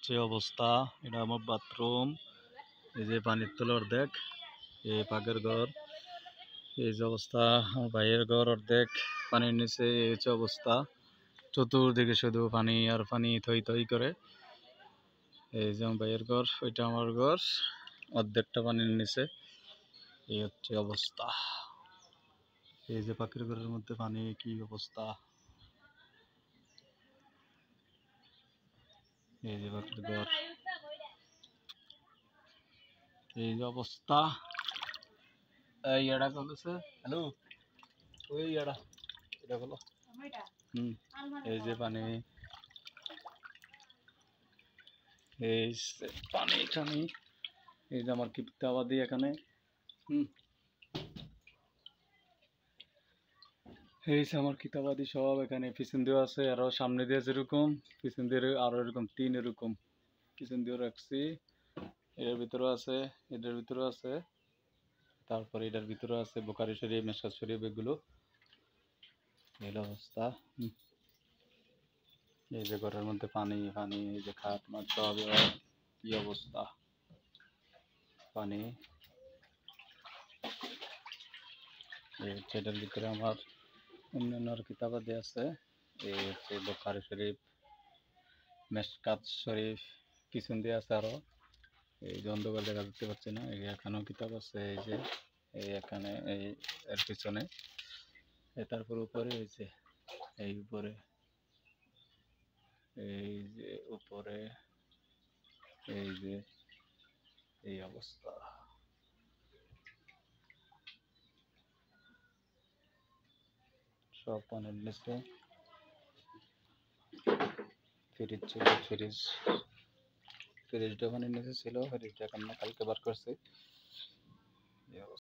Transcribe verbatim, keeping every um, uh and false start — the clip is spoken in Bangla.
হচ্ছে অবস্থা। এটা আমার বাথরুম। এই যে পানির তলে অর্ধেক, এই পাকের ঘর। এই যে অবস্থা। আমার ভাইয়ের ঘর অর্ধেক পানির নিচে। এই হচ্ছে অবস্থা। চতুর্দিকে শুধু পানি আর পানি, থই থই করে। এই যে আমার ভাইয়ের ঘর, ওইটা আমার ঘর, অর্ধেকটা পানির নিচে। এই হচ্ছে অবস্থা। এই যে পাখির ঘরের মধ্যে পানি, কি অবস্থা। এই যে পাখির ঘর, এই যে অবস্থা। এই এডা কলেছে, হ্যালো, ওই এডা, এটা বলো। হুম, এই যে পানি, এই যে পানি টানি। এই যে আমার কিপ্তাবাদি এখানে। হুম, এই যে আমার কিতাবাদি সব এখানে পিছন দিয়েও আছে, আরো সামনে দিয়ে যেরকম, পিছন দিয়ে আরো এরকম তিন এরকম পিছন দিয়েও রাখছি। এটার ভিতরেও আছে, এটার ভিতরেও আছে, তারপরে এটার ভিতরে আছে বোকারি শরীফ, মেশকাত শরীফ, এগুলো। এই অবস্থা। হুম, এই যে ঘরের মধ্যে পানি পানি, এই যে খাট মাছ সব, কি অবস্থা পানি। এই হচ্ছে এটার ভিতরে আমার অন্যান্য কিতাবাদি আছে। এই হচ্ছে বোখারি শরীফ, মেশকাত শরীফ, পিছন দিয়ে আছে আরো। এই যে অন্ধকার দেখা দেখতে পাচ্ছি না, এই এখানেও কিতাব আছে। এই যে এই এখানে, এই এর পিছনে, তারপর উপরে, এই যে এই উপরে, এই যে উপরে, এই যে এই অবস্থা। সব পানির নিচে। ফ্রিজ ছিল, ফ্রিজ ফ্রিজটা পানির নিচে ছিল, ফ্রিজটা এখন কালকে বার করছে।